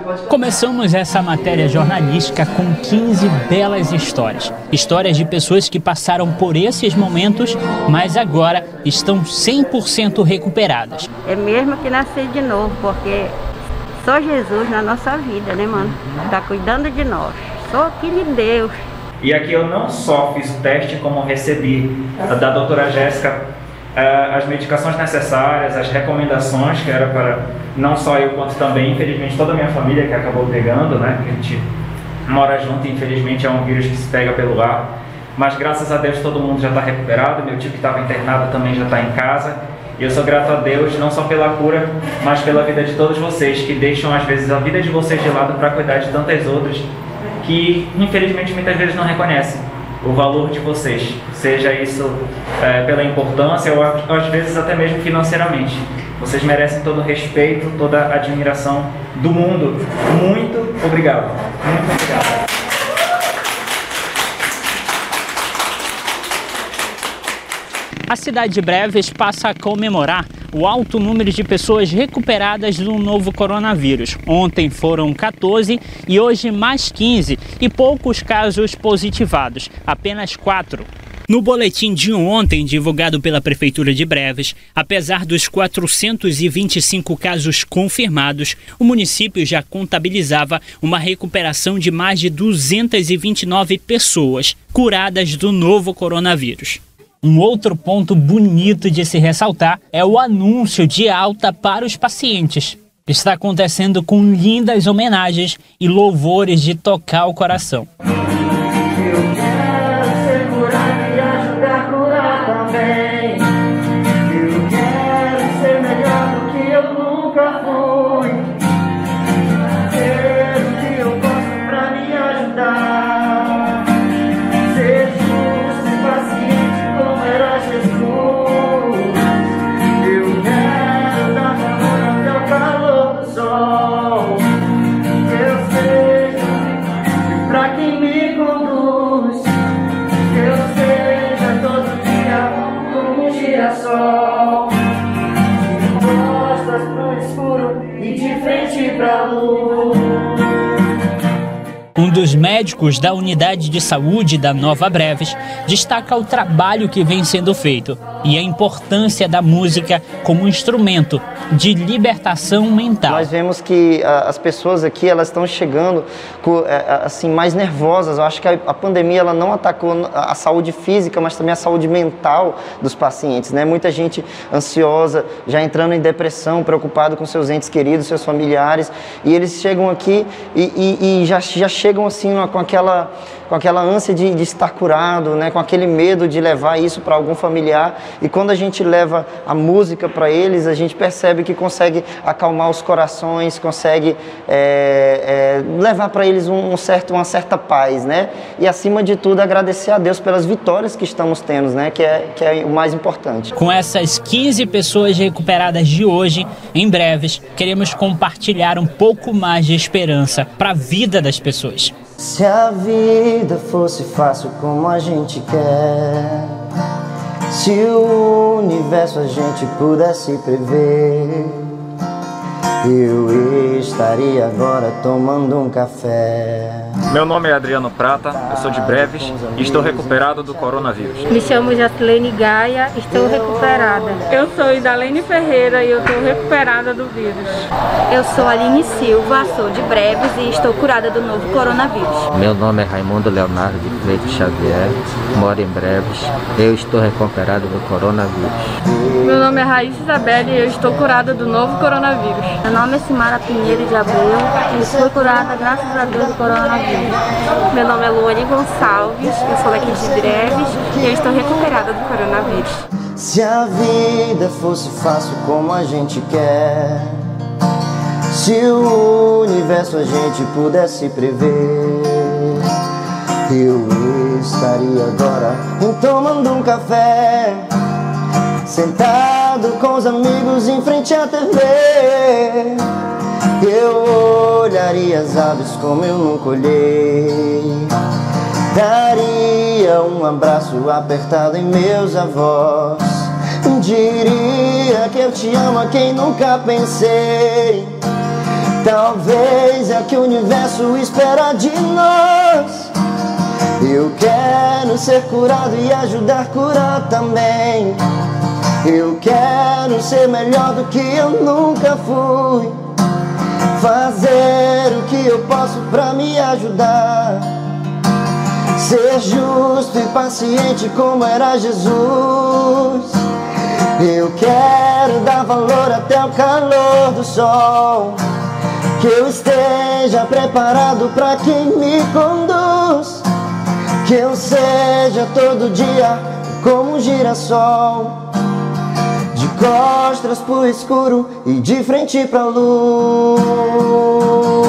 Começamos essa matéria jornalística com 15 belas histórias. Histórias de pessoas que passaram por esses momentos, mas agora estão 100% recuperadas. É mesmo que nascer de novo, porque só Jesus na nossa vida, né, mano? Tá cuidando de nós. Só filho de Deus. E aqui eu não só fiz o teste, como recebi da doutora Jéssica as medicações necessárias, as recomendações, que era para não só eu, quanto também, infelizmente, toda a minha família que acabou pegando, né? Que a gente mora junto e infelizmente é um vírus que se pega pelo ar. Mas graças a Deus todo mundo já está recuperado, meu tio que estava internado também já está em casa. E eu sou grato a Deus, não só pela cura, mas pela vida de todos vocês, que deixam às vezes a vida de vocês de lado para cuidar de tantas outras que infelizmente muitas vezes não reconhecem o valor de vocês, seja isso pela importância ou às vezes até mesmo financeiramente. Vocês merecem todo o respeito, toda a admiração do mundo. Muito obrigado. Muito obrigado. A cidade de Breves passa a comemorar o alto número de pessoas recuperadas do novo coronavírus. Ontem foram 14 e hoje mais 15 e poucos casos positivados, apenas 4. No boletim de ontem, divulgado pela Prefeitura de Breves, apesar dos 425 casos confirmados, o município já contabilizava uma recuperação de mais de 229 pessoas curadas do novo coronavírus. Um outro ponto bonito de se ressaltar é o anúncio de alta para os pacientes. Está acontecendo com lindas homenagens e louvores de tocar o coração. Um dos médicos da unidade de saúde da Nova Breves destaca o trabalho que vem sendo feito e a importância da música como instrumento de libertação mental. Nós vemos que as pessoas aqui elas estão chegando assim, mais nervosas. Eu acho que a pandemia ela não atacou a saúde física, mas também a saúde mental dos pacientes, né? Muita gente ansiosa, já entrando em depressão, preocupado com seus entes queridos, seus familiares, e eles chegam aqui e já chegam assim com aquela ânsia de estar curado, né? Com aquele medo de levar isso para algum familiar. E quando a gente leva a música para eles, a gente percebe que consegue acalmar os corações, consegue levar para eles uma certa paz, né? E acima de tudo agradecer a Deus pelas vitórias que estamos tendo, né? Que é o mais importante. Com essas 15 pessoas recuperadas de hoje, em Breves, queremos compartilhar um pouco mais de esperança para a vida das pessoas. Se a vida fosse fácil como a gente quer, se o universo a gente pudesse prever, eu estaria agora tomando um café. Meu nome é Adriano Prata, eu sou de Breves e estou recuperado do coronavírus. Me chamo Jacilene Gaia, estou recuperada. Eu sou Idalene Ferreira e eu estou recuperada do vírus. Eu sou Aline Silva, sou de Breves e estou curada do novo coronavírus. Meu nome é Raimundo Leonardo de Freitas Xavier, moro em Breves. Eu estou recuperado do coronavírus. Meu nome é Raíssa Isabelle e eu estou curada do novo coronavírus. Meu nome é Simara Pinheiro de Abreu e estou curada, graças a Deus, do coronavírus. Meu nome é Luane Gonçalves, eu sou daqui de Breves e eu estou recuperada do coronavírus. Se a vida fosse fácil como a gente quer, se o universo a gente pudesse prever, eu estaria agora tomando um café, sentado com os amigos em frente à TV. Eu olharia as aves como eu nunca olhei, daria um abraço apertado em meus avós, diria que eu te amo a quem nunca pensei, Talvez é o que o universo espera de nós. Eu quero ser curado e ajudar a curar também. Eu quero ser melhor do que eu nunca fui. Fazer o que eu posso pra me ajudar. Ser justo e paciente como era Jesus. Eu quero dar valor até o calor do sol. Que eu esteja preparado pra quem me conduz. Que eu seja todo dia como um girassol, de costas pro escuro e de frente pra luz.